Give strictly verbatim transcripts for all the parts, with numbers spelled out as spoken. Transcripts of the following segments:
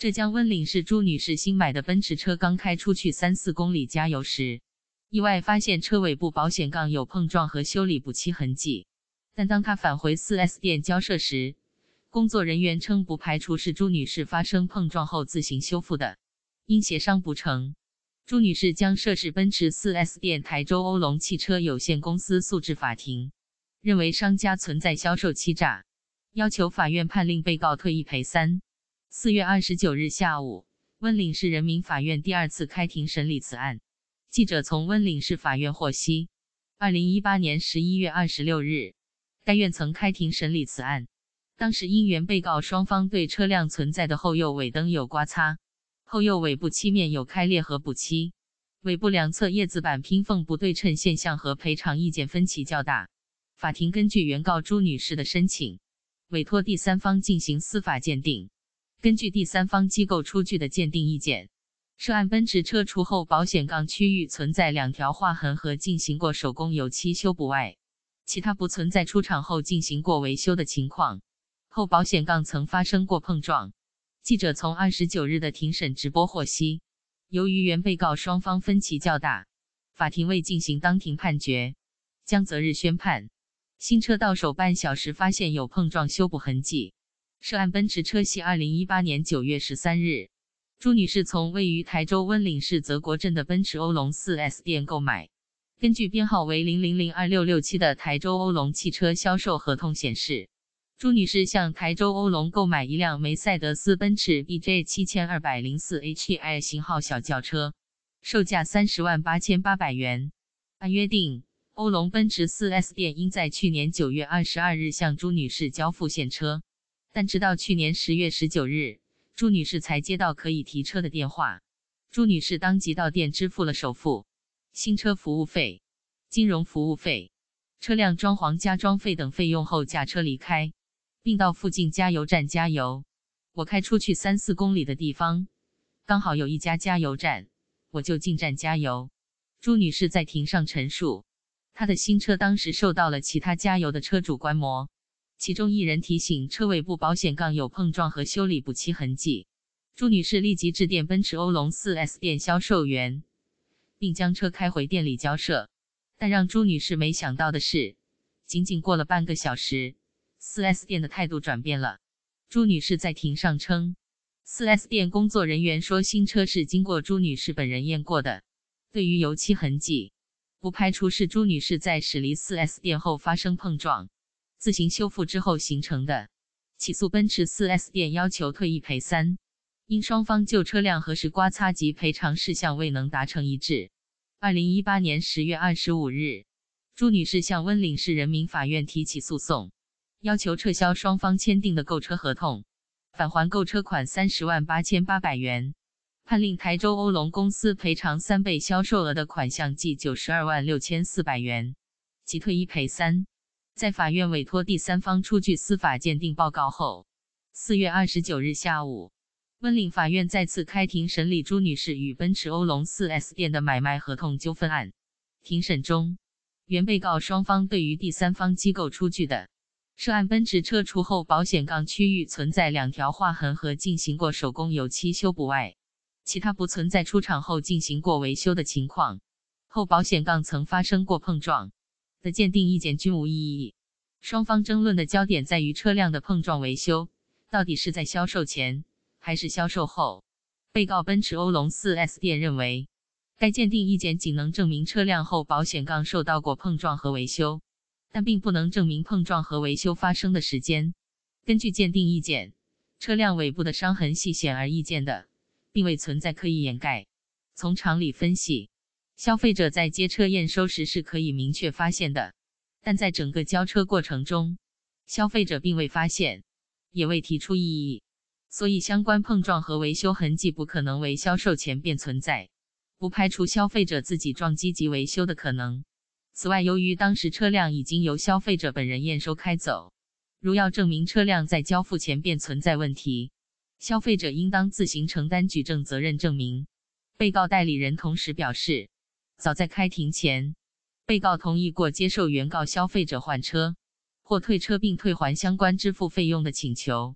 浙江温岭市朱女士新买的奔驰车刚开出去三四公里加油时，意外发现车尾部保险杠有碰撞和修理补漆痕迹，但当她返回 四 S 店交涉时，工作人员称不排除是朱女士发生碰撞后自行修复的，因协商不成，朱女士将涉事奔驰 四 S 店台州欧龙汽车有限公司诉至法庭，认为商家存在销售欺诈，要求法院判令被告退一赔三。四月二十九日下午，温岭市人民法院第二次开庭审理此案。记者从温岭市法院获悉，二零一八年十一月二十六日，该院曾开庭审理此案。当时因原被告双方对车辆存在的后右尾灯有刮擦，后右尾部漆面有开裂和补漆，尾部两侧叶子板拼缝不对称现象和赔偿意见分歧较大。法庭根据原告朱女士的申请，委托第三方进行司法鉴定。根据第三方机构出具的鉴定意见，涉案奔驰车除后保险杠区域存在两条划痕和进行过手工油漆修补外，其他不存在出厂后进行过维修的情况。后保险杠曾发生过碰撞。记者从二十九日的庭审直播获悉，由于原被告双方分歧较大，法庭未进行当庭判决，将择日宣判。新车到手半小时发现有碰撞修补痕迹。涉案奔驰车系二零一八年九月十三日，朱女士从位于台州温岭市泽国镇的奔驰欧龙 四 S 店购买。根据编号为零零零二六六七的台州欧龙汽车销售合同显示，朱女士向台州欧龙购买一辆梅赛德斯奔驰 B J 七二零四 H I 型号小轿车，售价三十万八千八百元。按约定，欧龙奔驰 四 S 店应在去年九月二十二日向朱女士交付现车。但直到去年十月十九日，朱女士才接到可以提车的电话。朱女士当即到店支付了首付、新车服务费、金融服务费、车辆装潢加装费等费用后驾车离开，并到附近加油站加油。我开出去三四公里的地方，刚好有一家加油站，我就进站加油。朱女士在庭上陈述，她的新车当时受到了其他加油的车主观摩。其中一人提醒车尾部保险杠有碰撞和修理补漆痕迹，朱女士立即致电奔驰欧龙 四 S 店销售员，并将车开回店里交涉。但让朱女士没想到的是，仅仅过了半个小时 ，四 S 店的态度转变了。朱女士在庭上称， 四 S 店工作人员说新车是经过朱女士本人验过的，对于油漆痕迹，不排除是朱女士在驶离 四 S 店后发生碰撞。自行修复之后形成的。起诉奔驰 四 S 店要求退一赔三，因双方就车辆核实刮擦及赔偿事项未能达成一致。二零一八年十月二十五日，朱女士向温岭市人民法院提起诉讼，要求撤销双方签订的购车合同，返还购车款三十万八千八百元，判令台州欧龙公司赔偿三倍销售额的款项计九十二万六千四百元，即退一赔三。在法院委托第三方出具司法鉴定报告后，四月二十九日下午，温岭法院再次开庭审理朱女士与奔驰欧龙 四 S 店的买卖合同纠纷案。庭审中，原被告双方对于第三方机构出具的涉案奔驰车除后保险杠区域存在两条划痕和进行过手工油漆修补外，其他不存在出厂后进行过维修的情况，后保险杠曾发生过碰撞的鉴定意见均无异议。双方争论的焦点在于车辆的碰撞维修到底是在销售前还是销售后。被告奔驰欧龙 四 S 店认为，该鉴定意见仅能证明车辆后保险杠受到过碰撞和维修，但并不能证明碰撞和维修发生的时间。根据鉴定意见，车辆尾部的伤痕系显而易见的，并未存在刻意掩盖。从常理分析，消费者在接车验收时是可以明确发现的，但在整个交车过程中，消费者并未发现，也未提出异议，所以相关碰撞和维修痕迹不可能为销售前便存在，不排除消费者自己撞击及维修的可能。此外，由于当时车辆已经由消费者本人验收开走，如要证明车辆在交付前便存在问题，消费者应当自行承担举证责任证明。被告代理人同时表示，早在开庭前，被告同意过接受原告消费者换车或退车并退还相关支付费用的请求。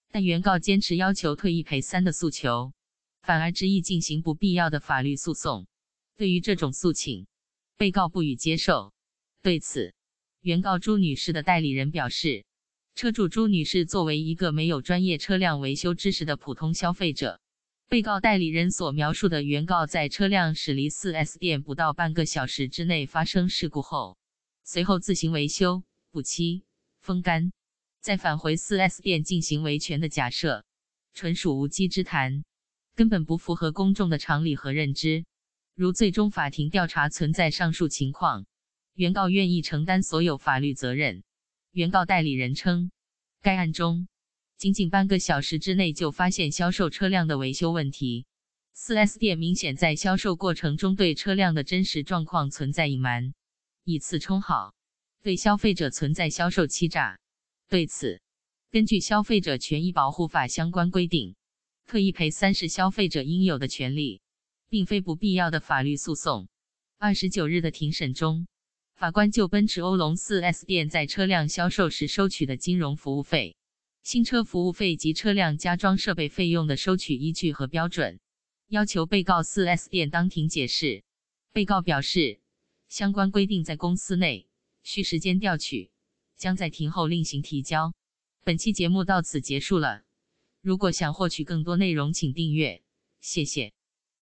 但原告坚持要求退一赔三的诉求，反而执意进行不必要的法律诉讼。对于这种诉请，被告不予接受。对此，原告朱女士的代理人表示，车主朱女士作为一个没有专业车辆维修知识的普通消费者，被告代理人所描述的原告在车辆驶离 四 S 店不到半个小时之内发生事故后，随后自行维修、补漆、风干，再返回 四 S 店进行维权的假设，纯属无稽之谈，根本不符合公众的常理和认知。如最终法庭调查存在上述情况，原告愿意承担所有法律责任。原告代理人称，该案中仅仅半个小时之内就发现销售车辆的维修问题， 四 S 店明显在销售过程中对车辆的真实状况存在隐瞒，以次充好，对消费者存在销售欺诈。对此，根据消费者权益保护法相关规定，退一赔三是消费者应有的权利，并非不必要的法律诉讼。二十九日的庭审中，法官就奔驰欧龙 四 S 店在车辆销售时收取的金融服务费、新车服务费及车辆加装设备费用的收取依据和标准，要求被告 四 S 店当庭解释。被告表示，相关规定在公司内需时间调取，将在庭后另行提交。本期节目到此结束了，如果想获取更多内容请订阅，谢谢。